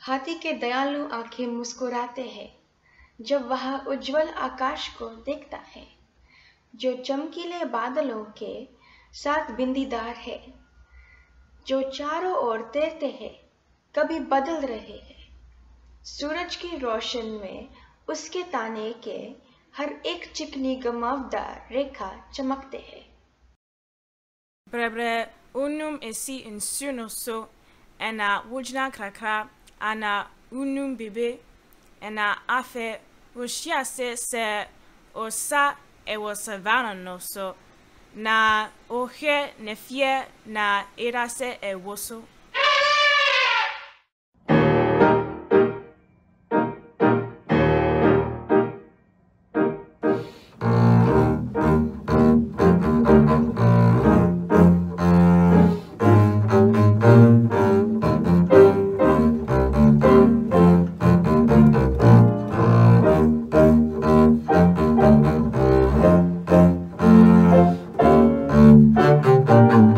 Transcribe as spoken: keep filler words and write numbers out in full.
हाथी के दयालु आंखें मुस्कुराते हैं जब वह उज्जवल आकाश को देखता है, जो चमकीले बादलों के साथ बिंदीदार है, जो चारों ओर तैरते हैं, कभी बदल रहे हैं। सूरज की रोशन में उसके ताने के हर एक चिकनी घुमावदार रेखा चमकते हैं। Brebre unum esi insunoso, ena wujna krakra, ana unum bibe, ena afe ushiase se osa ewo savanna noso, na ohe nefie na erase ewoso. Thank you.